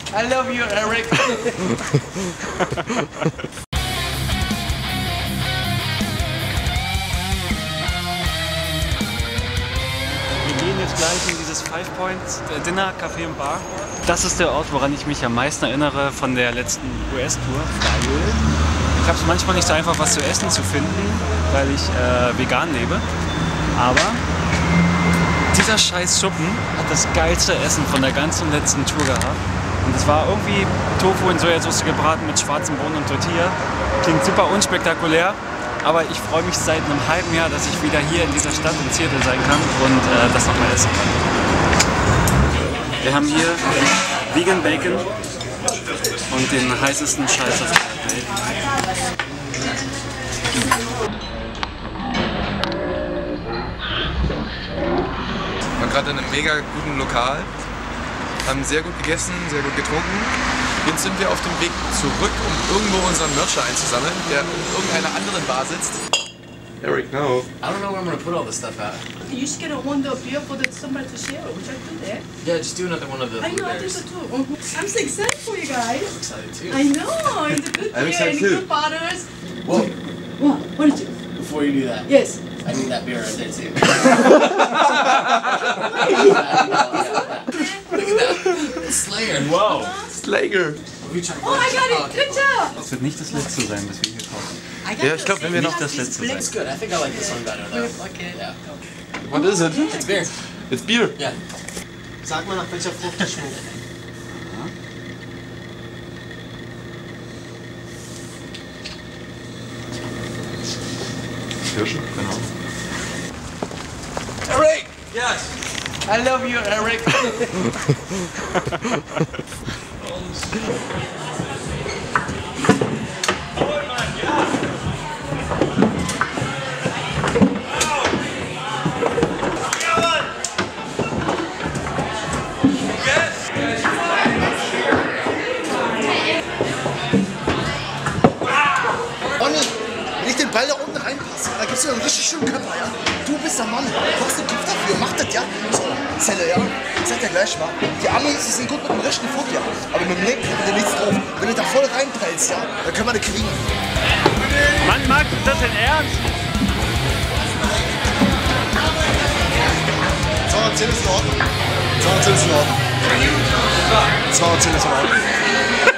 I love you, Eric. Wir gehen jetzt gleich in dieses Five Points Dinner, Café und Bar. Das ist der Ort, woran ich mich am meisten erinnere von der letzten US-Tour, weil ich habe es manchmal nicht so einfach, was zu essen zu finden, weil ich vegan lebe. Aber dieser scheiß Schuppen hat das geilste Essen von der ganzen letzten Tour gehabt. Und es war irgendwie Tofu in Sojasauce gebraten mit schwarzen Bohnen und Tortilla. Klingt super unspektakulär, aber ich freue mich seit einem halben Jahr, dass ich wieder hier in dieser Stadt in Seattle sein kann und das nochmal essen kann. Wir haben hier Vegan Bacon und den heißesten Scheiß auf der Welt. Wir waren gerade in einem mega guten Lokal, haben sehr gut gegessen, sehr gut getrunken. Jetzt sind wir auf dem Weg zurück, um irgendwo unseren Mercher einzusammeln, der in irgendeiner anderen Bar sitzt. Eric, no. I don't know where I'm gonna put all this stuff at. You should get a Honda beer for somebody to share. Would you like to do that? Yeah, just do another one of the I know, I think so too. I'm so excited for you guys. I'm excited too. I know, it's a good I'm beer excited and too. good butters. Whoa, What did you? before you do that, Yes. I need that beer right there too. Look at that. It's Slayer. Wow! Slager. We trying to Oh, I got it. Good job. Das wird nicht das letzte sein, was wir hier kaufen. I got Ja, ich glaube, wenn wir noch... Nicht das letzte sein. It's good. I think I like this one better though. Okay. Yeah. What is it? It's beer. It's beer. Yeah. Sag mal, nach welcher Frucht das schmeckt. Kirsche? Genau. Eric! Yes! I love you, Eric. Ronny, wenn ich den Ball da unten reinpasse, da gibt's ja einen richtig schönen Körper, ja? Du bist der Mann, du hast den Kopf dafür, mach das, ja? So, Zelle, ja? Ich sag dir gleich mal, die Arme sind gut mit dem rechten Fuß, ja? Aber mit dem linken hat er nichts drauf. Wenn du da voll reinpeilst, ja, dann können wir das kriegen. Mann, Max, ist das denn ernst? 210 ist in Ordnung. 210 ist in Ordnung. 210 ist in Ordnung.